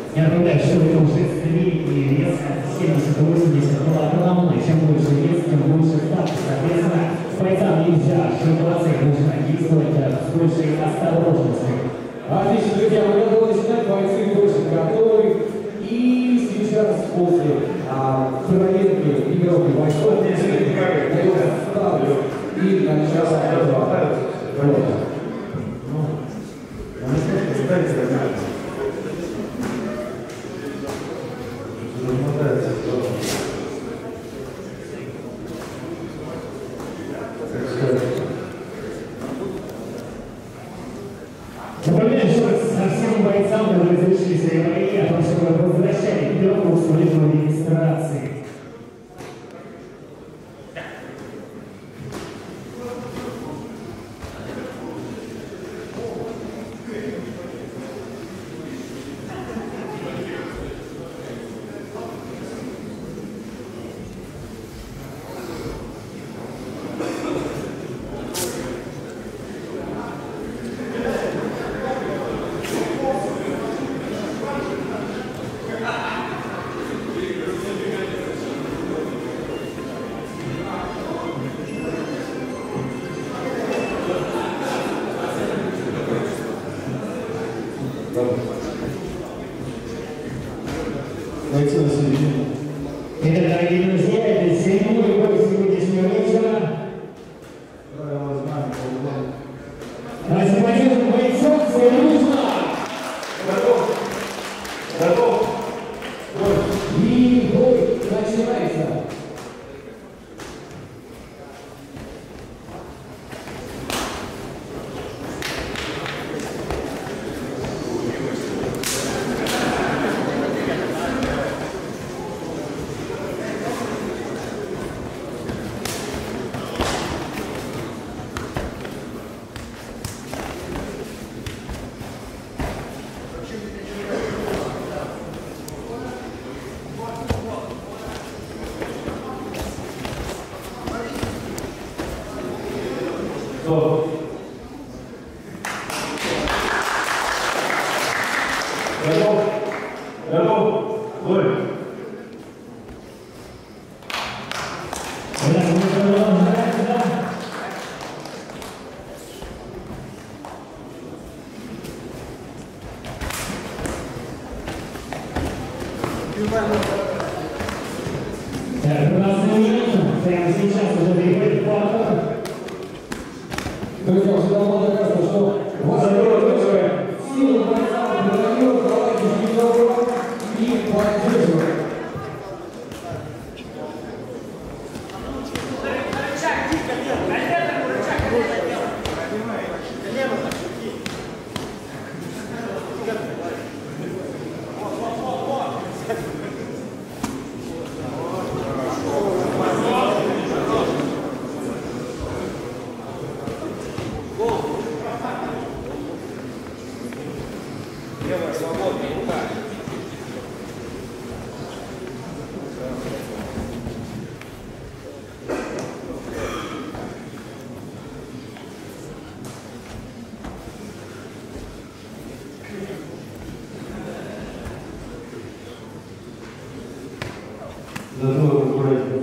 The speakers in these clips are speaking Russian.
Я напоминаю, что это уже средний вес 70-80 килограмм, и чем больше вес, тем больше ставки. Соответственно, бойцам нельзя ошибаться, их нужно действовать с большей осторожностью. Отлично, друзья, мы готовы начинать, бойцы точно готовы. И сейчас после проверки тренировки бойцов я ставлю и начало этого. Напоминаю, что со всеми бойцам, которые завершили свои бои, о том, что вы возвращали пленку в службу регистрации. Итак, дорогие друзья, это седьмой бой сегодняшнего вечера. Давайте поддержим бойцов, все нужно. Готов. Готов. И бой начинается. Готов. Готов. Бой. Так, у нас прямо сейчас уже переходит плата. Друзья, уже давно доказано, что ваша сила бойца продает, давайте ждем и поддерживаем. Левая свободная рука. Готовы аккуратнее.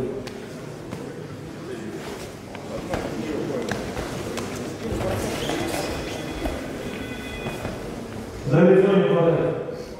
За лицо не хватает.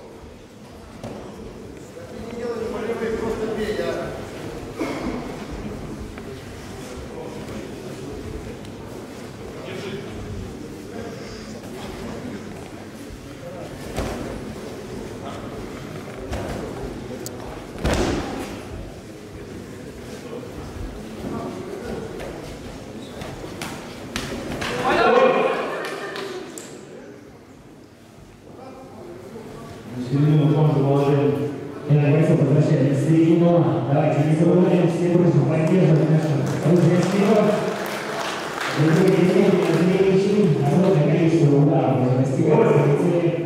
Середину фронта положение. Я бойцов возвращаю в середину. Давайте не забываем все просьбы поддерживать нашу оружие вперед. Любые движения, мячи, огромное количество ударов уже достигает своей цели.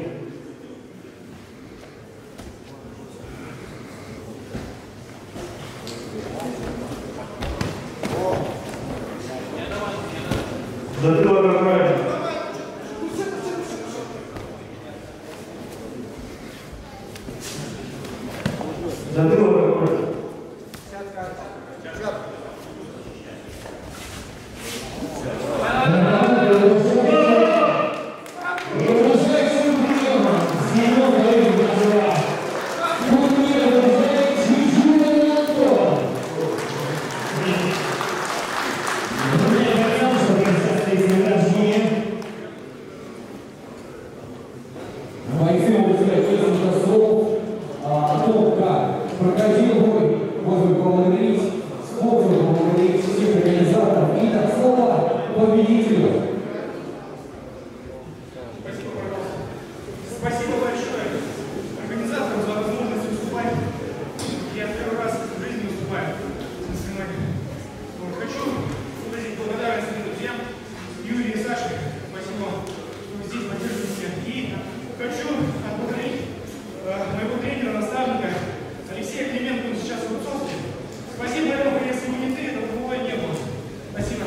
Затылок аккуратнее. Затылок аккуратно. Бойцы могут сказать несколько слов о том, как проходил бой. Можно поблагодарить спонсоров, поблагодарить всех организаторов. И так слово победителю. Спасибо большое организаторам за возможность выступать. Я первый раз в жизни выступаю на соревнованиях. Хочу выразить благодарность своим друзьям Юрию и Саше. Спасибо, что вы здесь поддерживаете. И хочу отблагодарить моего тренера, наставника Алексея Клименко, сейчас в Рубцовске. Спасибо, Леха, если бы не ты, этого боя не было. Спасибо.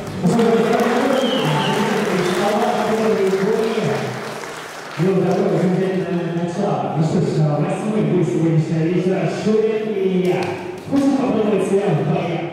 Ну, такое замечательное начало. Ну что ж, 8-й бой сегодняшнего вечера. Шурин и Илья. Хочешь попробовать себя в боях?